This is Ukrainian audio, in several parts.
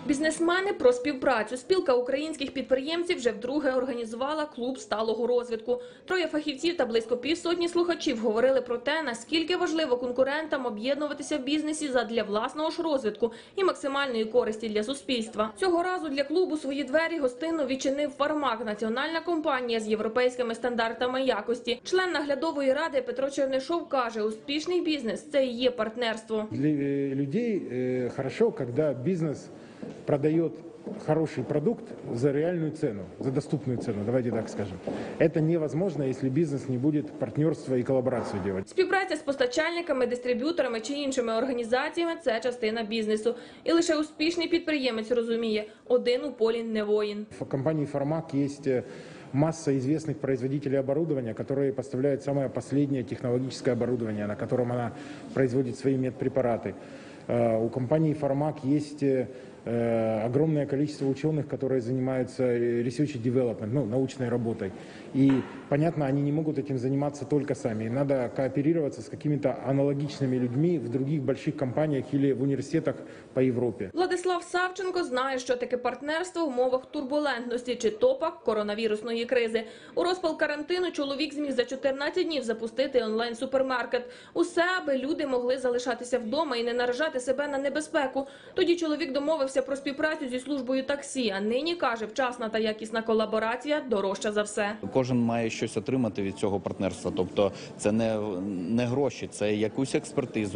Бізнесмени про співпрацю. Спілка українських підприємців вже вдруге організувала клуб сталого розвитку. Троє фахівців та близько півсотні слухачів говорили про те, наскільки важливо конкурентам об'єднуватися в бізнесі задля власного ж розвитку і максимальної користі для суспільства. Цього разу для клубу свої двері гостинно відчинив «Фармак» – національна компанія з європейськими стандартами якості. Член наглядової ради Петро Чернишов каже, успішний бізнес – це і є партнерство. Для людей хорошо, коли бізнес продает хороший продукт за реальную цену, за доступную цену, давайте так скажем. Это невозможно, если бизнес не будет партнерство и коллаборацию делать. Співпраця з постачальниками, дистриб'юторами чи іншими організаціями – це частина бізнесу. І лише успішний підприємець розуміє – один у полі не воїн. В компании «Фармак» есть масса известных производителей оборудования, которые поставляют самое последнее технологическое оборудование, на котором она производит свои медпрепараты. У компании «Фармак» есть огромное количество ученых, которые занимаются research and development, научной работой. И, понятно, они не могут этим заниматься только сами. Надо кооперироваться с какими-то аналогичными людьми в других больших компаниях или в университетах по Европе. Владислав Савченко знає, що таке партнерство в умовах турбулентності чи топах коронавірусної кризи. У розпал карантину чоловік зміг за 14 днів запустити онлайн-супермаркет. Усе, аби люди могли залишатися вдома і не наражати себе на небезпеку. Тоді чоловік домовився про співпрацю зі службою таксі, а нині, каже, вчасна та якісна колаборація дорожча за все. Кожен має щось отримати від цього партнерства, тобто це не гроші, це якусь експертизу,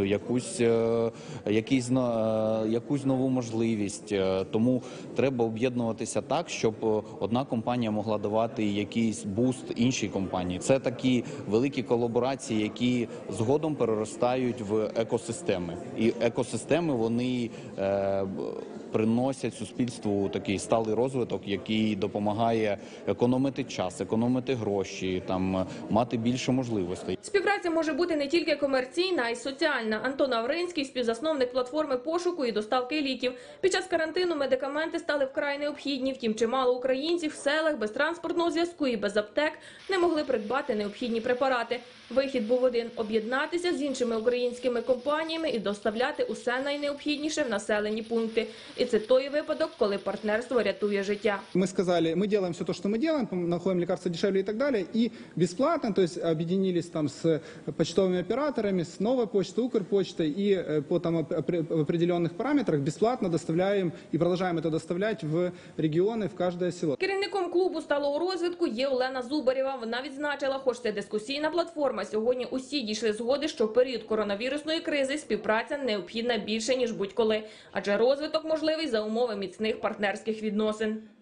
якусь нову можливість. Тому треба об'єднуватися так, щоб одна компанія могла давати якийсь буст іншій компанії. Це такі великі колаборації, які згодом переростають в екосистеми. І екосистеми, вони приносять суспільству такий сталий розвиток, який допомагає економити час, економити гроші, мати більше можливостей. Співпраця може бути не тільки комерційна, а й соціальна. Антон Авринський – співзасновник платформи пошуку і доставки ліків. Під час карантину медикаменти стали вкрай необхідні, втім чимало українців в селах без транспортного зв'язку і без аптек не могли придбати необхідні препарати. Вихід був один – об'єднатися з іншими українськими компаніями і доставляти усе найнеобхідніше в населені пункти. І це той випадок, коли партнерство рятує життя. Мы сказали, мы делаем все то, что мы делаем, находим лекарства дешевле и так далее, и бесплатно, то есть объединились там с почтовыми операторами, с Новой почтой, Укрпочтой, и по определенных параметрах бесплатно доставляем и продолжаем это доставлять в регионы, в каждое село. Керівником клубу сталого розвитку є Олена Зубарєва. Вона відзначила, хоч це дискусійна платформа, сьогодні усі дійшли згоди, що в період коронавірусної кризи співпраця необхідна більше, ніж будь-коли. Адже розвиток можливий за умови міцних партнерських відносин.